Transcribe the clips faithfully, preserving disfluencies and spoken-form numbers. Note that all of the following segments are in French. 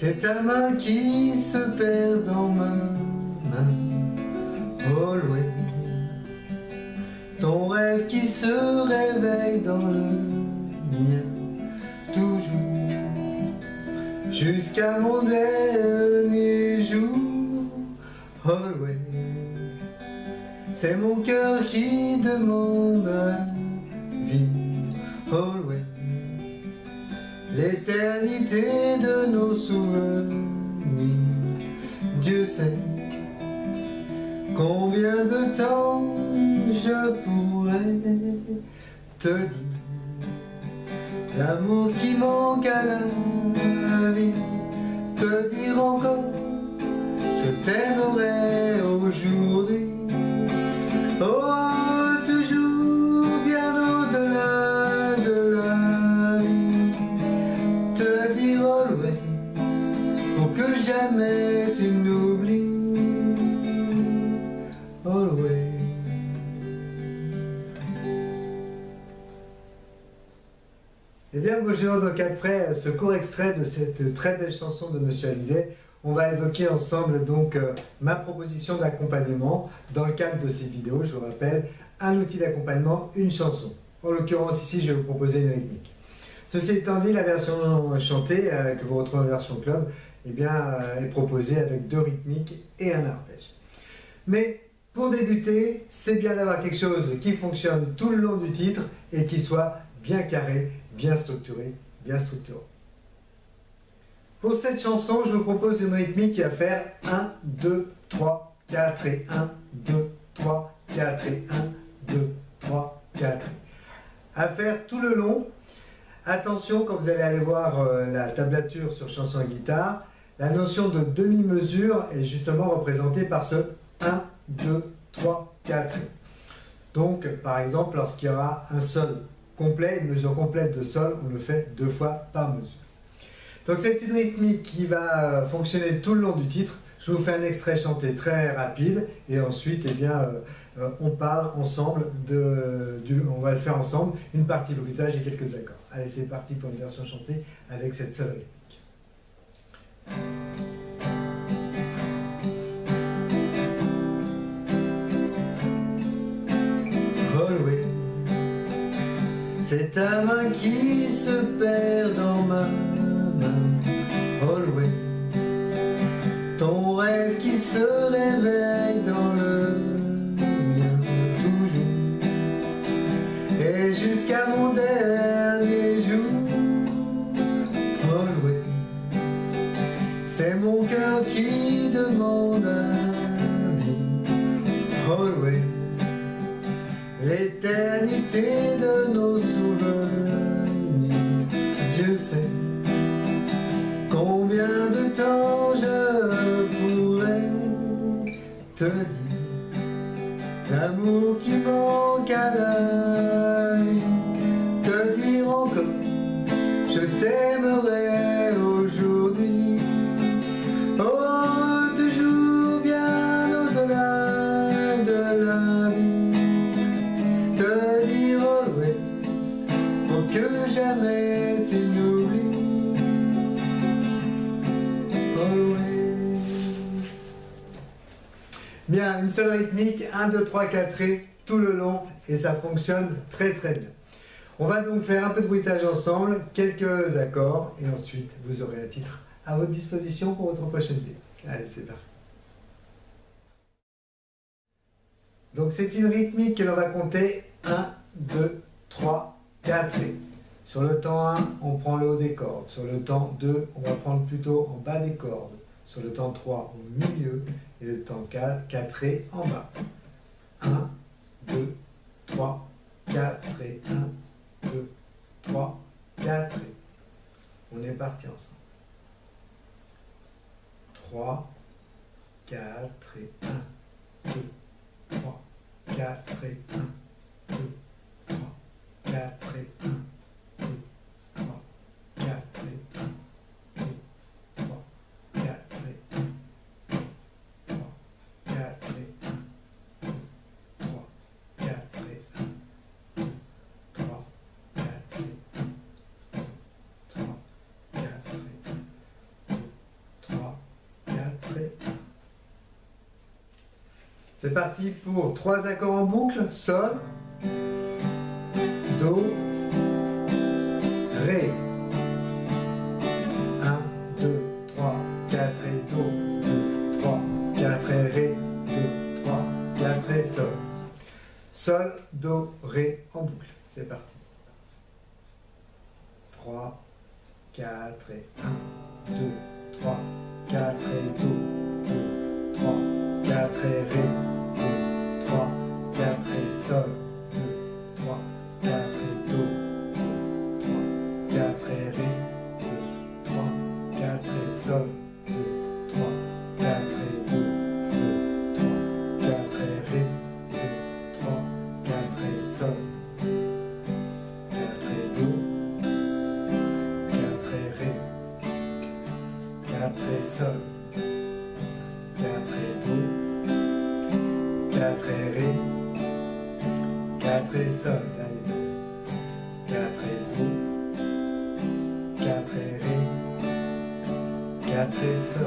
C'est ta main qui se perd dans ma main. Always. Ton rêve qui se réveille dans le mien. Toujours. Jusqu'à mon dernier jour. Always. C'est mon cœur qui demande la vie. Always. L'éternité de nos souvenirs. Dieu sait combien de temps je pourrais te dire l'amour qui manque à la vie. Te dire encore je t'aimerai aujourd'hui. Oh, toujours bien au-delà de la vie. Te dire always pour que jamais tu n'oublies. Always. Eh bien bonjour, donc après ce court extrait de cette très belle chanson de Monsieur Hallyday, on va évoquer ensemble donc euh, ma proposition d'accompagnement dans le cadre de ces vidéos. Je vous rappelle, un outil d'accompagnement, une chanson. En l'occurrence ici, je vais vous proposer une rythmique. Ceci étant dit, la version chantée, euh, que vous retrouvez en version club, eh bien, euh, est proposée avec deux rythmiques et un arpège. Mais pour débuter, c'est bien d'avoir quelque chose qui fonctionne tout le long du titre et qui soit bien carré, bien structuré, bien structurant. Pour cette chanson, je vous propose une rythmique qui va faire un, deux, trois, quatre et un, deux, trois, quatre et un, deux, trois, quatre. À faire tout le long. Attention, quand vous allez aller voir euh, la tablature sur chanson à guitare, la notion de demi-mesure est justement représentée par ce un, deux, trois, quatre. Donc, par exemple, lorsqu'il y aura un sol complet, une mesure complète de sol, on le fait deux fois par mesure. Donc c'est une rythmique qui va fonctionner tout le long du titre. Je vous fais un extrait chanté très rapide et ensuite eh bien, euh, on parle ensemble, de, du, on va le faire ensemble, une partie bruitage et quelques accords. Allez, c'est parti pour une version chantée avec cette seule rythmique. Always. C'est ta main qui se perd dans ma always. Ton rêve qui se réveille dans le mien. Toujours. Et jusqu'à mon dernier jour. Always. C'est mon cœur qui demande la vie. Always. L'éternité de nos souvenirs. Dieu sait combien de temps je pourrais te dire l'amour qui manque à la vie. Te dire encore je t'aimerai aujourd'hui. Oh, toujours bien au-delà de la vie. Te dire always pour que jamais tu n'oublies. Bien, une seule rythmique, un, deux, trois, quatre et tout le long et ça fonctionne très très bien. On va donc faire un peu de bruitage ensemble, quelques accords et ensuite vous aurez un titre à votre disposition pour votre prochaine vidéo. Allez, c'est parti. Donc c'est une rythmique que l'on va compter un, deux, trois, quatre et. Sur le temps un, on prend le haut des cordes. Sur le temps deux, on va prendre plutôt en bas des cordes. Sur le temps trois, au milieu. Et le temps quatre, quatre et en bas. un, deux, trois, quatre et un, deux, trois, quatre et. On est parti ensemble. trois, quatre et un, deux, trois, quatre et un, deux, trois, quatre et un. C'est parti pour trois accords en boucle, Sol, Do, Ré. un, deux, trois, quatre et Do, deux, trois, quatre et Ré, deux, trois, quatre et Sol. Sol, Do, Ré en boucle. C'est parti. trois, quatre et un, deux, trois, quatre et Do, deux, trois, quatre et Ré, deux, trois, quatre et Sol, deux, trois, quatre et Do, deux, trois, quatre et Ré, deux, trois, quatre et Sol, deux, trois, quatre et Do, deux, trois, quatre et Ré, deux, trois, quatre et Sol, quatre et Do, quatre et Ré, quatre et Sol, quatre et Do, quatre et Ré, quatre et Sol, dernier Do, quatre et Do, quatre et Ré, quatre et Sol.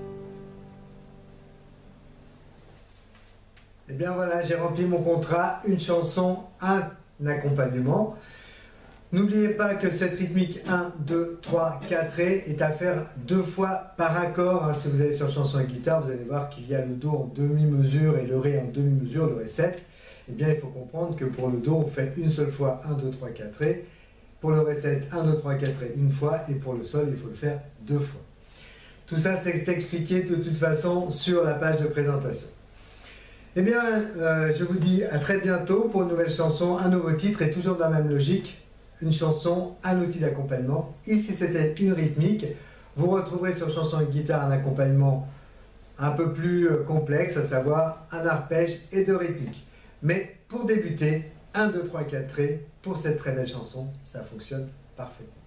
Et bien voilà, j'ai rempli mon contrat, une chanson, un accompagnement. N'oubliez pas que cette rythmique un, deux, trois, quatre et est à faire deux fois par accord. Hein, si vous allez sur chanson et guitare, vous allez voir qu'il y a le Do en demi-mesure et le Ré en demi-mesure, le Ré sept. Eh bien, il faut comprendre que pour le Do, on fait une seule fois un, deux, trois, quatre et. Pour le Ré sept, un, deux, trois, quatre et une fois. Et pour le Sol, il faut le faire deux fois. Tout ça, c'est expliqué de toute façon sur la page de présentation. Eh bien, euh, je vous dis à très bientôt pour une nouvelle chanson, un nouveau titre et toujours dans la même logique. Une chanson, un outil d'accompagnement. Ici, c'était une rythmique. Vous retrouverez sur chanson et guitare un accompagnement un peu plus complexe, à savoir un arpège et deux rythmiques. Mais pour débuter, un, deux, trois, quatre et pour cette très belle chanson, ça fonctionne parfaitement.